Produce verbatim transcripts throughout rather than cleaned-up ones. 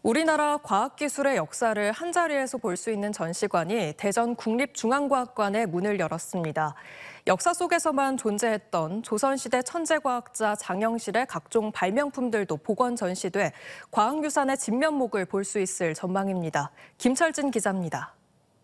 우리나라 과학기술의 역사를 한자리에서 볼 수 있는 전시관이 대전 국립중앙과학관에 문을 열었습니다. 역사 속에서만 존재했던 조선시대 천재과학자 장영실의 각종 발명품들도 복원 전시돼 과학유산의 진면목을 볼 수 있을 전망입니다. 김철진 기자입니다.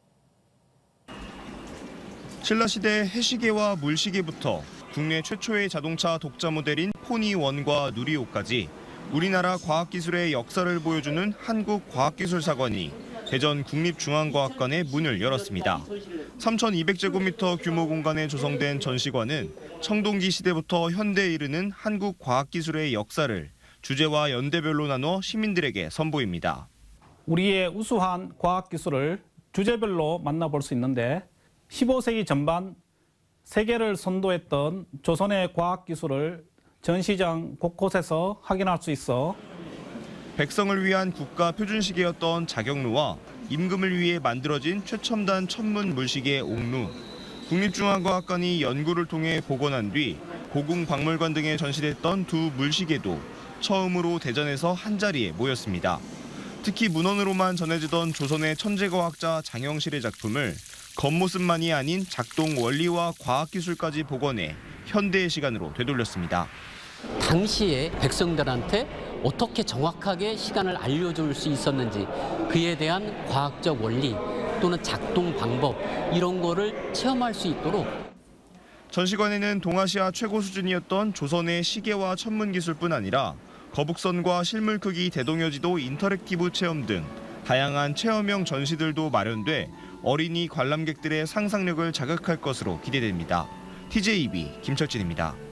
신라시대 해시계와 물시계부터 국내 최초의 자동차 독자 모델인 포니원과 누리호까지 우리나라 과학기술의 역사를 보여주는 한국과학기술사관이 대전 국립중앙과학관에 문을 열었습니다. 삼천이백 제곱미터 규모 공간에 조성된 전시관은 청동기 시대부터 현대에 이르는 한국 과학기술의 역사를 주제와 연대별로 나눠 시민들에게 선보입니다. 우리의 우수한 과학기술을 주제별로 만나볼 수 있는데 십오 세기 전반 세계를 선도했던 조선의 과학기술을 전시장 곳곳에서 확인할 수 있어 백성을 위한 국가 표준시계였던 자격루와 임금을 위해 만들어진 최첨단 천문 물시계 옥루, 국립중앙과학관이 연구를 통해 복원한 뒤 고궁박물관 등에 전시됐던 두 물시계도 처음으로 대전에서 한자리에 모였습니다. 특히 문헌으로만 전해지던 조선의 천재과학자 장영실의 작품을 겉모습만이 아닌 작동 원리와 과학기술까지 복원해 현대의 시간으로 되돌렸습니다. 당시에 백성들한테 어떻게 정확하게 시간을 알려줄 수 있었는지 그에 대한 과학적 원리 또는 작동 방법 이런 거를 체험할 수 있도록 전시관에는 동아시아 최고 수준이었던 조선의 시계와 천문 기술뿐 아니라 거북선과 실물 크기 대동여지도 인터랙티브 체험 등 다양한 체험형 전시들도 마련돼 어린이 관람객들의 상상력을 자극할 것으로 기대됩니다. 티제이비 김철진입니다.